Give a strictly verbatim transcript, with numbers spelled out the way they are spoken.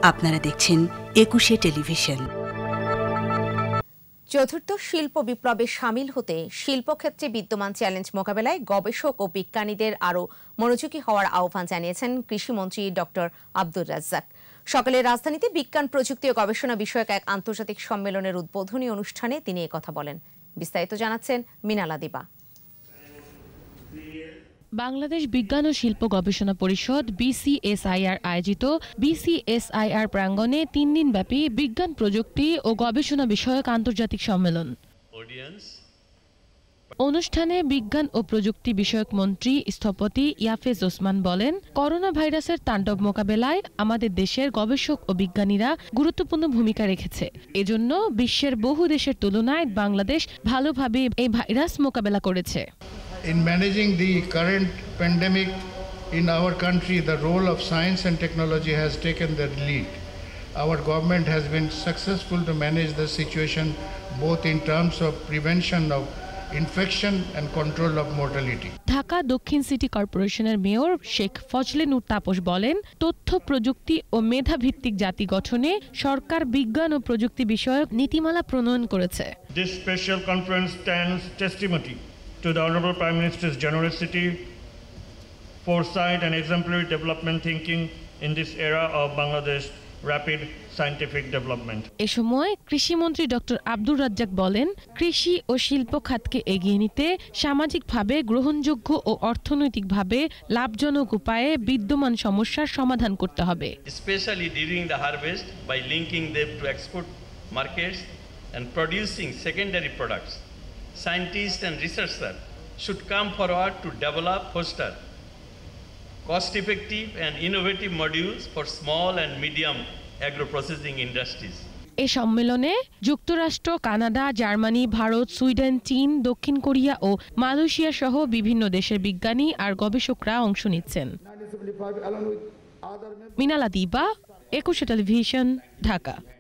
আপনারা দেখছেন একুশে টেলিভিশন। চতুর্থ শিল্প বিপ্লবে সামিল হতে শিল্পক্ষেত্রে বিদ্যমান চ্যালেঞ্জ মোকাবেলায় গবেষক ও বিজ্ঞানীদের আরও মনোযোগী হওয়ার আহ্বান জানিয়েছেন কৃষিমন্ত্রী ডক্টর আব্দুর রাজ্জাক। সকালে রাজধানীতে বিজ্ঞান প্রযুক্তি ও গবেষণা বিষয়ক এক আন্তর্জাতিক সম্মেলনের উদ্বোধনী অনুষ্ঠানে তিনি একথা বলেন। বিস্তারিত জানাচ্ছেন মিনালা দিবা। বাংলাদেশ বিজ্ঞান ও শিল্প গবেষণা পরিষদ বিসিএসআইআর আয়োজিত বিসিএসআইআর প্রাঙ্গণে তিন দিনব্যাপী বিজ্ঞান প্রযুক্তি ও গবেষণা বিষয়ক আন্তর্জাতিক সম্মেলন। অনুষ্ঠানে বিজ্ঞান ও প্রযুক্তি বিষয়ক মন্ত্রী স্থপতি ইয়াফেজ ওসমান বলেন, করোনা ভাইরাসের তাণ্ডব মোকাবেলায় আমাদের দেশের গবেষক ও বিজ্ঞানীরা গুরুত্বপূর্ণ ভূমিকা রেখেছে। এজন্য বিশ্বের বহু দেশের তুলনায় বাংলাদেশ ভালোভাবে এই ভাইরাস মোকাবেলা করেছে। In managing the current pandemic in our country, the role of science and technology has taken the lead. Our government has been successful to manage the situation both in terms of prevention of infection and control of mortality. Dhaka দক্ষিণ city কর্পোরেশনের mayor Sheikh Fazle Noor Taposh বলেন, তথ্য প্রযুক্তি ও মেধা ভিত্তিক জাতি গঠনে সরকার বিজ্ঞান ও প্রযুক্তি বিষয়ক নীতিমালা প্রণয়ন করেছে। This special conference stands testimony to the Honorable Prime Minister's generosity, foresight and exemplary development thinking in this era of Bangladesh rapid scientific development. এ সময় কৃষিমন্ত্রী ডক্টর আব্দুর রাজ্জাক বলেন, কৃষি ও শিল্প খাতকে এগিয়ে নিতে সামাজিকভাবে গ্রহণযোগ্য ও অর্থনৈতিকভাবে লাভজনক উপায়ে বিদ্যমান সমস্যার সমাধান করতে হবে। Especially during the harvest by linking them to export markets and producing secondary products. Scientists and researchers should come forward to develop, foster cost-effective and innovative modules for small and medium agro-processing industries. এই সম্মেলনে যুক্তরাষ্ট্র, Canada, Germany, Bharat, Sweden, চীন, দক্ষিণ Korea ও Malaysia সহ বিভিন্ন দেশের বিজ্ঞানী আর গবেষকরা অংশ নিচ্ছেন। মিনালা দিবা, একুশে টেলিভিশন, ঢাকা।